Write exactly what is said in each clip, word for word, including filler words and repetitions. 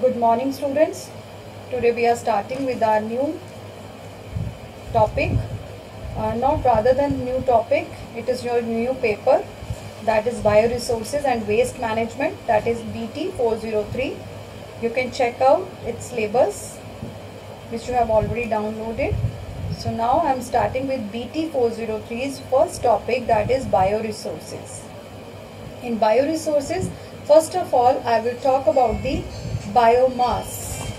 Good morning, students. Today we are starting with our new topic. Uh, not rather than new topic, it is your new paper, that is Bioresources and Waste Management, that is B T four oh three. You can check out its syllabus which you have already downloaded. So now I am starting with B T four oh three's first topic, that is bioresources. In bioresources, first of all I will talk about the biomass.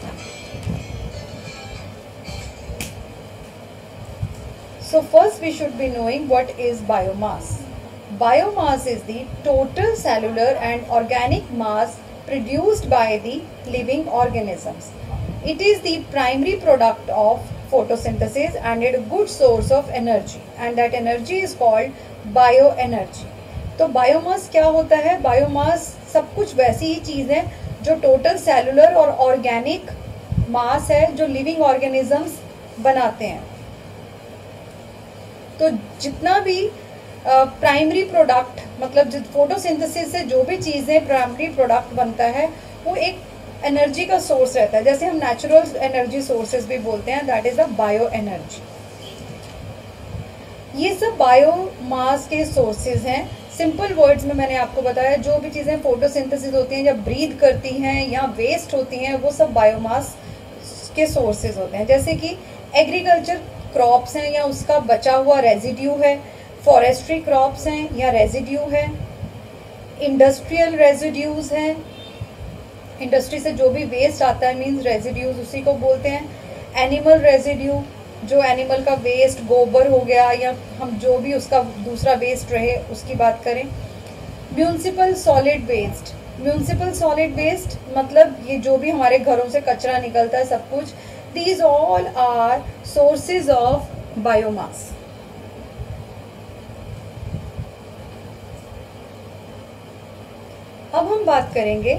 So first we should be knowing what is biomass. Biomass is the total cellular and organic mass produced by the living organisms. It is the primary product of photosynthesis and a good source of energy, and that energy is called bioenergy. तो biomass क्या होता है? Biomass सब कुछ वैसी ही चीज़ है जो टोटल सेलुलर और ऑर्गेनिक मास है जो लिविंग ऑर्गेनिजम्स बनाते हैं. तो जितना भी प्राइमरी uh, प्रोडक्ट मतलब फोटोसिंथेसिस से जो भी चीज़ें प्राइमरी प्रोडक्ट बनता है वो एक एनर्जी का सोर्स रहता है. जैसे हम नेचुरल एनर्जी सोर्सेज भी बोलते हैं, that is the bio energy. ये सब बायोमास के सोर्सेज हैं. सिंपल वर्ड्स में मैंने आपको बताया जो भी चीज़ें फोटोसिंथेसिस होती हैं या ब्रीथ करती हैं या वेस्ट होती हैं वो सब बायोमास के सोर्सेज होते हैं. जैसे कि एग्रीकल्चर क्रॉप्स हैं या उसका बचा हुआ रेजिड्यू है, फॉरेस्ट्री क्रॉप्स हैं या रेजिड्यू है, इंडस्ट्रियल रेजिड्यूज हैं, इंडस्ट्री से जो भी वेस्ट आता है मीन्स रेजिड्यूज उसी को बोलते हैं. एनिमल रेजिड्यू जो एनिमल का वेस्ट गोबर हो गया या हम जो भी उसका दूसरा वेस्ट रहे उसकी बात करें. Municipal solid waste, municipal solid waste मतलब ये जो भी हमारे घरों से कचरा निकलता है सब कुछ. These all are sources of biomass. अब हम बात करेंगे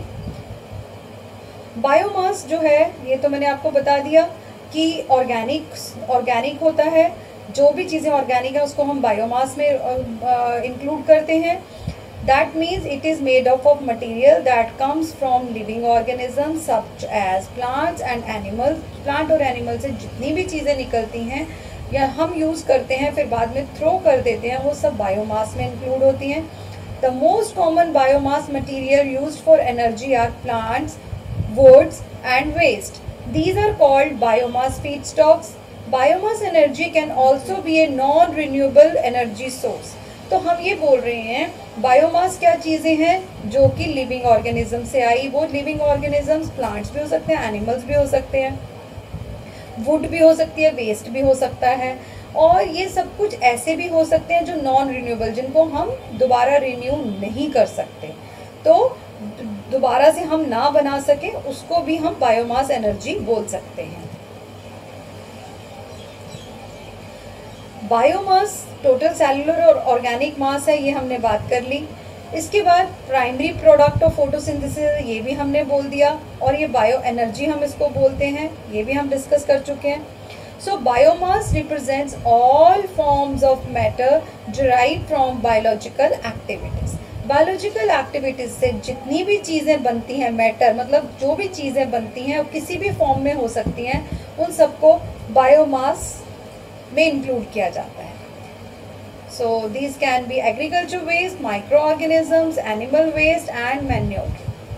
बायोमास जो है, ये तो मैंने आपको बता दिया कि ऑर्गेनिक ऑर्गेनिक होता है. जो भी चीज़ें ऑर्गेनिक है उसको हम बायोमास में इंक्लूड uh, करते हैं. That means it is made up of material that comes from living organism such as plants and animals. Plant और एनिमल से जितनी भी चीज़ें निकलती हैं या हम यूज़ करते हैं फिर बाद में थ्रो कर देते हैं वो सब बायोमास में इंक्लूड होती हैं. The most common biomass material use for energy are plants, woods and waste. These are called biomass feedstocks. Biomass energy can also be a non-renewable energy source. तो हम ये बोल रहे हैं बायोमास क्या चीज़ें हैं जो कि लिविंग ऑर्गेनिज्म से आई. वो लिविंग ऑर्गेनिजम्स प्लांट्स भी हो सकते हैं, एनिमल्स भी हो सकते हैं, वुड भी हो सकती है, वेस्ट भी हो सकता है, और ये सब कुछ ऐसे भी हो सकते हैं जो नॉन रिन्यूएबल जिनको हम दोबारा रिन्यू नहीं कर सकते. तो दोबारा से हम ना बना सके उसको भी हम बायोमास एनर्जी बोल सकते हैं. बायोमास टोटल सेलुलर और ऑर्गेनिक मास है, ये हमने बात कर ली. इसके बाद प्राइमरी प्रोडक्ट ऑफ फोटोसिंथेसिस ये भी हमने बोल दिया, और ये बायो एनर्जी हम इसको बोलते हैं, ये भी हम डिस्कस कर चुके हैं. So biomass represents all forms of matter derived from biological activities. Biological activities से जितनी भी चीज़ें बनती हैं, मैटर मतलब जो भी चीज़ें बनती हैं वो किसी भी फॉर्म में हो सकती हैं, उन सबको बायोमास में इंक्लूड किया जाता है. So these can be agriculture waste, micro organisms, animal waste and manure.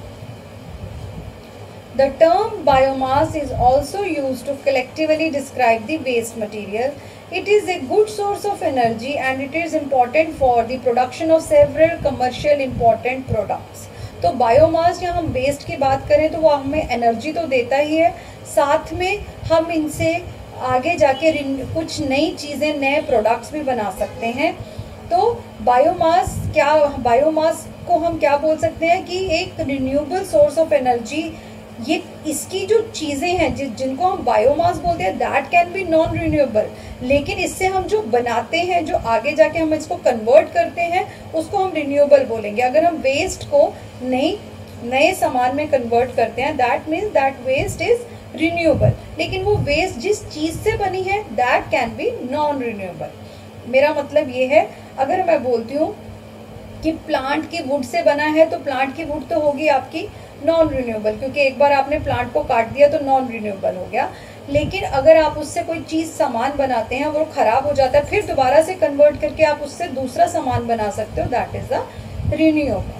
The term biomass is also used to collectively describe the waste material. It is a good source of energy and it is important for the production of several commercial important products. तो biomass या हम waste की बात करें तो वो हमें energy तो देता ही है, साथ में हम इनसे आगे जाके कुछ नई चीज़ें, नए प्रोडक्ट्स भी बना सकते हैं. तो बायोमास क्या, बायोमास को हम क्या बोल सकते हैं कि एक रिन्यूएबल सोर्स ऑफ एनर्जी. ये इसकी जो चीज़ें हैं जि, जिनको हम बायोमास बोलते हैं that can be non renewable, लेकिन इससे हम जो बनाते हैं, जो आगे जाके हम इसको कन्वर्ट करते हैं उसको हम रिन्यूएबल बोलेंगे. अगर हम वेस्ट को नई नए सामान में कन्वर्ट करते हैं that means that waste is renewable, लेकिन वो वेस्ट जिस चीज़ से बनी है that can be non renewable. मेरा मतलब ये है, अगर मैं बोलती हूँ कि प्लांट की वुड से बना है तो प्लांट की वुड तो होगी आपकी नॉन रिन्यूएबल, क्योंकि एक बार आपने प्लांट को काट दिया तो नॉन रिन्यूएबल हो गया। लेकिन अगर आप उससे कोई चीज़ सामान बनाते हैं, वो ख़राब हो जाता है, फिर दोबारा से कन्वर्ट करके आप उससे दूसरा सामान बना सकते हो, that is the renewable.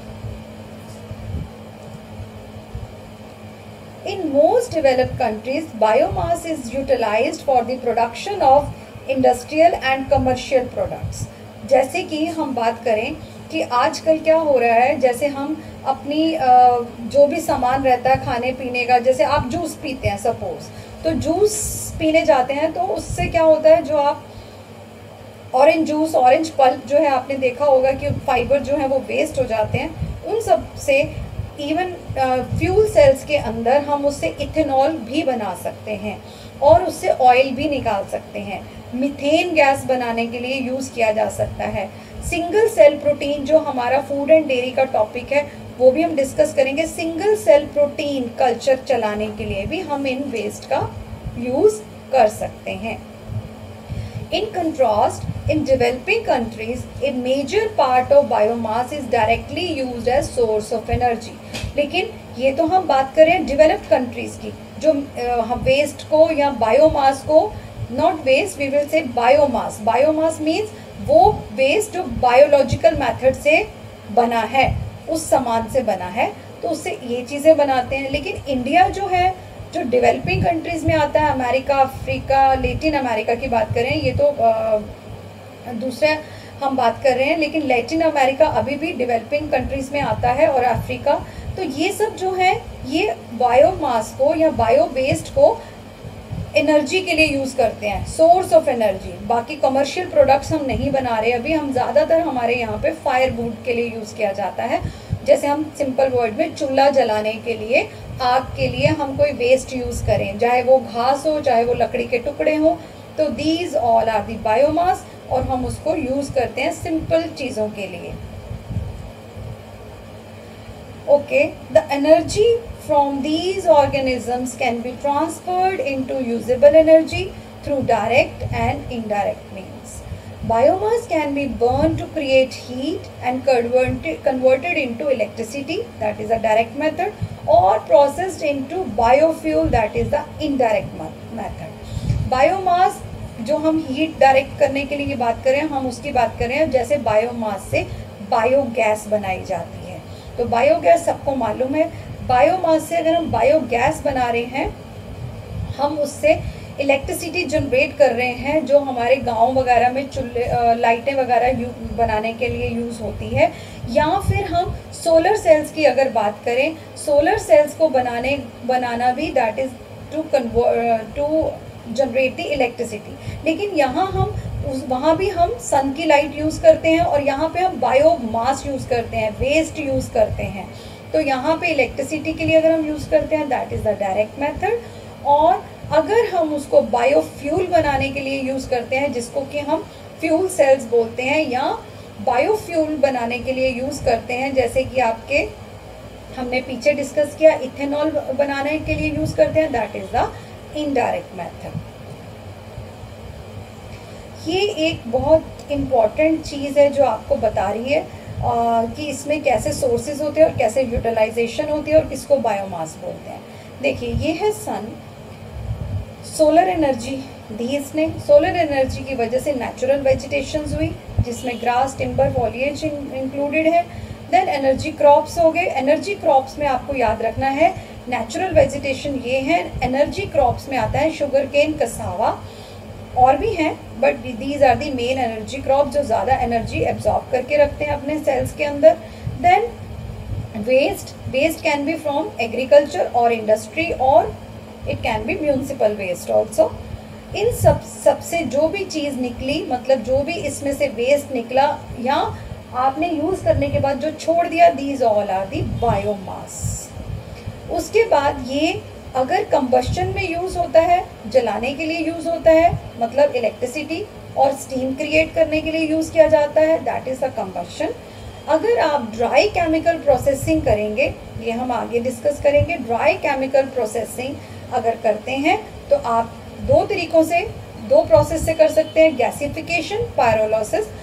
In most developed countries, biomass is utilized for the production of industrial and commercial products. जैसे कि हम बात करें कि आजकल क्या हो रहा है, जैसे हम अपनी जो भी सामान रहता है खाने पीने का, जैसे आप जूस पीते हैं सपोज, तो जूस पीने जाते हैं तो उससे क्या होता है, जो आप ऑरेंज जूस, ऑरेंज पल्प जो है, आपने देखा होगा कि फाइबर जो है वो वेस्ट हो जाते हैं, उन सब से इवन फ्यूल सेल्स के अंदर हम उससे इथेनॉल भी बना सकते हैं और उससे ऑयल भी निकाल सकते हैं। मीथेन गैस बनाने के लिए यूज़ किया जा सकता है। सिंगल सेल प्रोटीन जो हमारा फूड एंड डेयरी का टॉपिक है वो भी हम डिस्कस करेंगे। सिंगल सेल प्रोटीन कल्चर चलाने के लिए भी हम इन वेस्ट का यूज़ कर सकते हैं। In contrast, in developing countries, a major part of biomass is directly used as source of energy. लेकिन ये तो हम बात करें डेवलप्ड कंट्रीज की, जो हम वेस्ट को या बायोमास को, not waste, we will say biomass. Biomass means वो वेस्ट जो बायोलॉजिकल मेथड से बना है, उस सामान से बना है, तो उससे ये चीज़ें बनाते हैं। लेकिन इंडिया जो है, जो डेवलपिंग कंट्रीज़ में आता है, अमेरिका, अफ्रीका, लैटिन अमेरिका की बात करें, ये तो दूसरे हम बात कर रहे हैं, लेकिन लैटिन अमेरिका अभी भी डेवलपिंग कंट्रीज़ में आता है, और अफ्रीका, तो ये सब जो है ये बायोमास को या बायो वेस्ट को एनर्जी के लिए यूज़ करते हैं, सोर्स ऑफ एनर्जी। बाकी कमर्शियल प्रोडक्ट्स हम नहीं बना रहे अभी, हम ज़्यादातर हमारे यहाँ पे फायर वुड के लिए यूज़ किया जाता है। जैसे हम सिंपल वर्ड में चूल्हा जलाने के लिए, आग के लिए हम कोई वेस्ट यूज़ करें, चाहे वो घास हो, चाहे वो लकड़ी के टुकड़े हों, तो these all are the biomass, और हम उसको यूज़ करते हैं सिंपल चीज़ों के लिए। Okay, the energy from these organisms can be transferred into usable energy through direct and indirect means. Biomass can be burned to create heat and converted, converted into electricity, that is a direct method, or processed into biofuel, that is the indirect method. Biomass जो हम heat direct करने के लिए बात करें, हम उसकी बात करें, जैसे बायोमास से बायोगैस बनाई जाती है। तो बायोगैस सबको मालूम है, बायोमास से अगर हम बायोगैस बना रहे हैं, हम उससे इलेक्ट्रिसिटी जनरेट कर रहे हैं, जो हमारे गांव वगैरह में चूल्हे, लाइटें वगैरह बनाने के लिए यूज़ होती है। या फिर हम सोलर सेल्स की अगर बात करें, सोलर सेल्स को बनाने बनाना भी that is to convert to generate the electricity. लेकिन यहाँ हम उस वहाँ भी हम सन की लाइट यूज़ करते हैं, और यहाँ पे हम बायोमास यूज़ करते हैं, वेस्ट यूज़ करते हैं। तो यहाँ पे इलेक्ट्रिसिटी के लिए अगर हम यूज़ करते हैं, that is the direct method. और अगर हम उसको बायोफ्यूल बनाने के लिए यूज़ करते हैं, जिसको कि हम फ्यूल सेल्स बोलते हैं, या बायोफ्यूल बनाने के लिए यूज़ करते हैं, जैसे कि आपके हमने पीछे डिस्कस किया, इथेनॉल बनाने के लिए यूज़ करते हैं, that is the indirect method. ये एक बहुत इम्पॉर्टेंट चीज़ है जो आपको बता रही है आ, कि इसमें कैसे सोर्सेज होते हैं और कैसे यूटिलाइजेशन होती है और किसको बायोमास बोलते हैं। देखिए, ये है सन, सोलर एनर्जी दी इसने। सोलर एनर्जी की वजह से नेचुरल वेजिटेशंस हुई, जिसमें ग्रास, टिम्बर, फॉलिएज इंक्लूडेड है। देन एनर्जी क्रॉप्स हो गए। एनर्जी क्रॉप्स में आपको याद रखना है, नेचुरल वेजिटेशन ये है, एनर्जी क्रॉप्स में आता है शुगर केन, कसावा, और भी हैं, but these are the main energy crop जो ज़्यादा एनर्जी एब्जॉर्ब करके रखते हैं अपने सेल्स के अंदर। Then waste, waste can be from agriculture और इंडस्ट्री, और it can be municipal waste also. इन सब सबसे जो भी चीज़ निकली, मतलब जो भी इसमें से वेस्ट निकला या आपने यूज़ करने के बाद जो छोड़ दिया, these all are the biomass. उसके बाद ये अगर कंबस्शन में यूज़ होता है, जलाने के लिए यूज़ होता है, मतलब इलेक्ट्रिसिटी और स्टीम क्रिएट करने के लिए यूज़ किया जाता है, दैट इज़ द कंबस्शन। अगर आप ड्राई केमिकल प्रोसेसिंग करेंगे, ये हम आगे डिस्कस करेंगे, ड्राई केमिकल प्रोसेसिंग अगर करते हैं तो आप दो तरीक़ों से, दो प्रोसेस से कर सकते हैं, गैसिफिकेशन, पायरोलिसिस।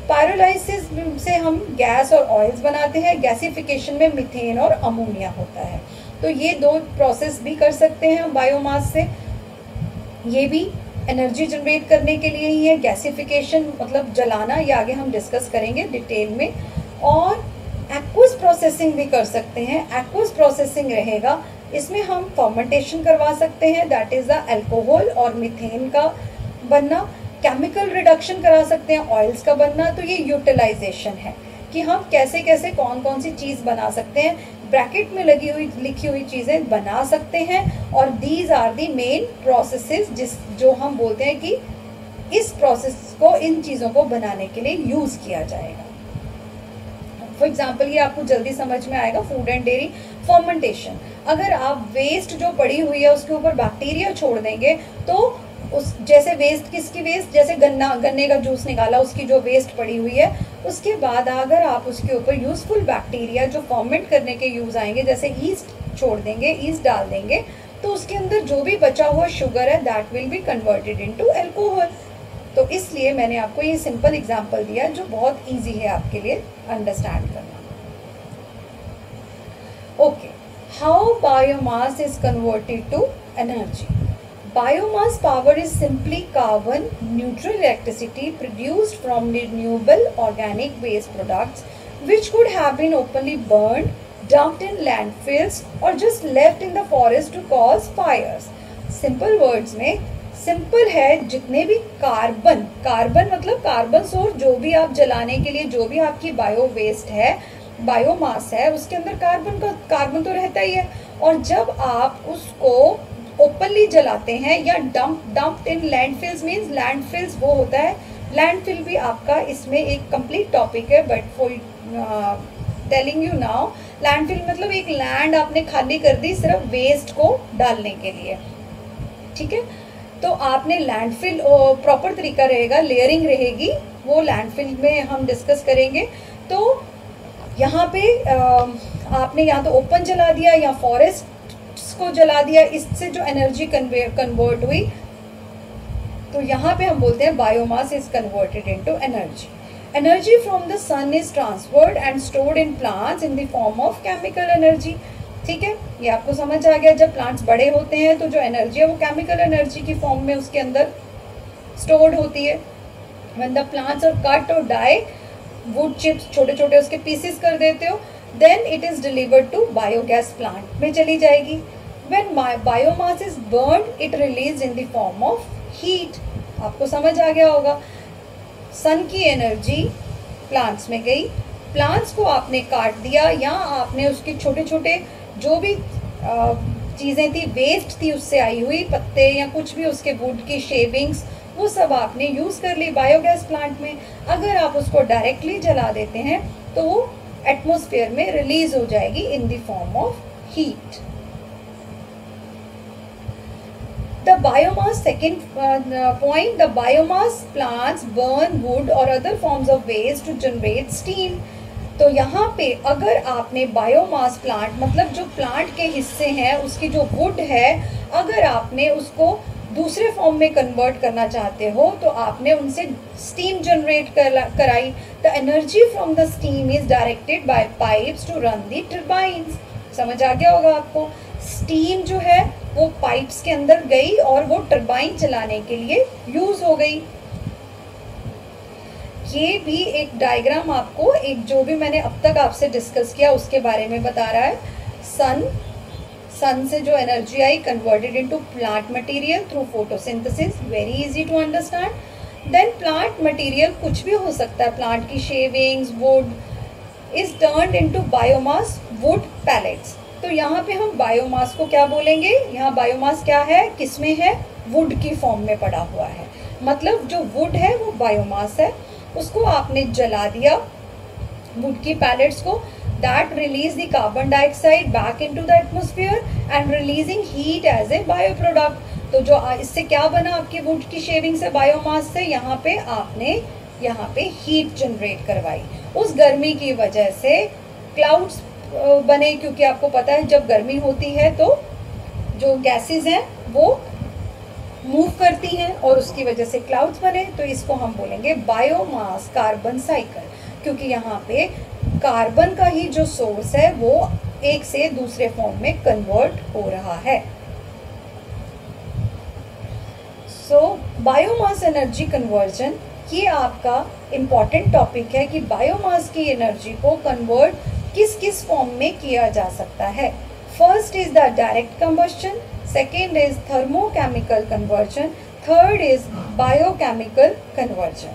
पायरोलाइसिस से हम गैस और ऑयल्स बनाते हैं, गैसिफिकेशन में मीथेन और अमोनिया होता है। तो ये दो प्रोसेस भी कर सकते हैं हम बायोमास से, ये भी एनर्जी जनरेट करने के लिए ही है। गैसिफिकेशन मतलब जलाना, ये आगे हम डिस्कस करेंगे डिटेल में। और एक्वस प्रोसेसिंग भी कर सकते हैं। एक्वस प्रोसेसिंग रहेगा, इसमें हम फर्मेंटेशन करवा सकते हैं, दैट इज़ द अल्कोहल और मीथेन का बनना। केमिकल रिडक्शन करा सकते हैं, ऑयल्स का बनना। तो ये यूटिलाइजेशन है कि हम कैसे कैसे कौन कौन सी चीज़ बना सकते हैं, ब्रैकेट में लगी हुई लिखी हुई चीज़ें बना सकते हैं। और these are the main processes जिस जो हम बोलते हैं कि इस प्रोसेस को, इन चीज़ों को बनाने के लिए यूज़ किया जाएगा। फॉर एग्जाम्पल ये आपको जल्दी समझ में आएगा, फूड एंड डेयरी फर्मेंटेशन। अगर आप वेस्ट जो पड़ी हुई है उसके ऊपर बैक्टीरिया छोड़ देंगे तो उस जैसे वेस्ट, किसकी वेस्ट, जैसे गन्ना गन्ने का जूस निकाला, उसकी जो वेस्ट पड़ी हुई है, उसके बाद अगर आप उसके ऊपर यूज़फुल बैक्टीरिया जो फर्मेंट करने के यूज़ आएंगे, जैसे ईस्ट छोड़ देंगे, ईस्ट डाल देंगे, तो उसके अंदर जो भी बचा हुआ शुगर है that will be converted into alcohol. तो इसलिए मैंने आपको ये सिंपल एग्जांपल दिया जो बहुत इजी है आपके लिए अंडरस्टैंड करना। Okay, how biomass is converted to energy. Biomass power is simply carbon neutral electricity produced from renewable organic waste products which could have been openly burned, dumped in landfills or just left in the forest to cause fires. Simple words में simple है, जितने भी carbon, carbon मतलब carbon source, जो भी आप जलाने के लिए, जो भी आपकी बायो वेस्ट है, बायोमास है, उसके अंदर कार्बन का कार्बन तो रहता ही है। और जब आप उसको ओपनली जलाते हैं या dump dump in landfills, means landfills वो होता है, लैंडफिल भी आपका इसमें एक कंप्लीट टॉपिक है, but for telling you now, landfill मतलब एक लैंड आपने खाली कर दी सिर्फ वेस्ट को डालने के लिए, ठीक है। तो आपने लैंडफिल, प्रॉपर तरीका रहेगा, लेयरिंग रहेगी, वो लैंडफिल में हम डिस्कस करेंगे। तो यहाँ पे आपने या तो ओपन जला दिया या फॉरेस्ट को जला दिया, इससे जो एनर्जी कन्वर्ट हुई, तो यहाँ पे हम बोलते हैं biomass is converted into energy. Energy from the sun is transferred and stored in plants in the form of chemical energy. ठीक है, ये आपको समझ आ गया। जब प्लांट्स बड़े होते हैं तो जो एनर्जी है वो केमिकल एनर्जी की फॉर्म में उसके अंदर स्टोर्ड होती है। When the plants are cut और डाई, वुड चिप्स छोटे छोटे उसके पीसेस कर देते हो, then it is delivered to biogas plant में चली जाएगी। When biomass is burned, it released in the form of heat. आपको समझ आ गया होगा। सन की एनर्जी प्लांट्स में गई, प्लांट्स को आपने काट दिया या आपने उसके छोटे छोटे जो भी चीज़ें थी, वेस्ट थी उससे आई हुई, पत्ते या कुछ भी उसके वुड की शेविंग्स, वो सब आपने यूज़ कर ली बायोगैस प्लांट में। अगर आप उसको डायरेक्टली जला देते हैं तो वो एटमॉस्फेयर में रिलीज हो जाएगी in the form of heat. The biomass, second uh, point, the biomass plants burn wood or other forms of waste to generate steam. तो यहाँ पे अगर आपने बायोमास प्लांट मतलब जो प्लांट के हिस्से हैं उसकी जो वुड है, अगर आपने उसको दूसरे फॉर्म में कन्वर्ट करना चाहते हो तो आपने उनसे स्टीम जनरेट कर, कराई। The energy from the steam is directed by pipes to run the turbines. समझ आ गया होगा आपको। स्टीम जो है वो पाइप्स के अंदर गई और वो टरबाइन चलाने के लिए यूज हो गई। ये भी एक डायग्राम आपको, एक जो भी मैंने अब तक आपसे डिस्कस किया उसके बारे में बता रहा है। सन सन से जो एनर्जी आई converted into plant material through photosynthesis, very easy to understand. Then plant material कुछ भी हो सकता है, प्लांट की shavings, wood is turned into biomass wood pellets. तो यहाँ पे हम बायोमास को क्या बोलेंगे, यहाँ बायोमास क्या है, किसमें है, वुड की फॉर्म में पड़ा हुआ है। मतलब जो वुड है वो बायोमास है, उसको आपने जला दिया वुड की पैलेट्स को, that release the carbon dioxide back into the atmosphere and releasing heat as a bio product. तो जो इससे क्या बना आपकी वुड की शेविंग से, बायोमास से, यहाँ पे आपने यहाँ पे हीट जनरेट करवाई। उस गर्मी की वजह से क्लाउड्स बने, क्योंकि आपको पता है जब गर्मी होती है तो जो गैसेस हैं वो मूव करती हैं और उसकी वजह से क्लाउड्स बने, तो इसको हम बोलेंगे बायोमास कार्बन साइकिल, क्योंकि यहाँ पे कार्बन का ही जो सोर्स है वो एक से दूसरे फॉर्म में कन्वर्ट हो रहा है। सो बायोमास एनर्जी कन्वर्जन, ये आपका इम्पॉर्टेंट टॉपिक है कि बायोमास की एनर्जी को कन्वर्ट किस किस फॉर्म में किया जा सकता है। First is the direct combustion, second is thermochemical conversion, third is biochemical conversion.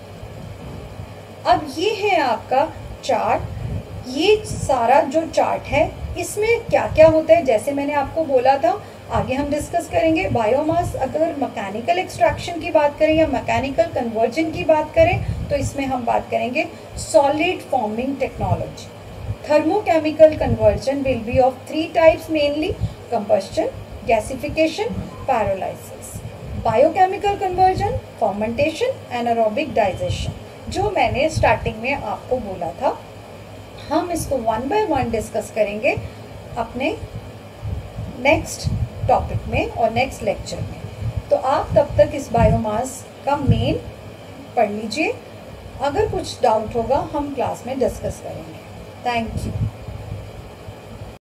अब ये है आपका चार्ट। ये सारा जो चार्ट है इसमें क्या क्या होता है, जैसे मैंने आपको बोला था आगे हम डिस्कस करेंगे। बायोमास, अगर मैकेनिकल एक्सट्रैक्शन की बात करें या मैकेनिकल कन्वर्जन की बात करें तो इसमें हम बात करेंगे solid forming technology. Thermochemical conversion will be of three types mainly, combustion, gasification, pyrolysis. Biochemical conversion, fermentation, anaerobic digestion, जो मैंने स्टार्टिंग में आपको बोला था। हम इसको वन बाय वन डिस्कस करेंगे अपने नेक्स्ट टॉपिक में और नेक्स्ट लेक्चर में। तो आप तब तक इस बायोमास का मेन पढ़ लीजिए। अगर कुछ डाउट होगा हम क्लास में डिस्कस करेंगे। Thank you.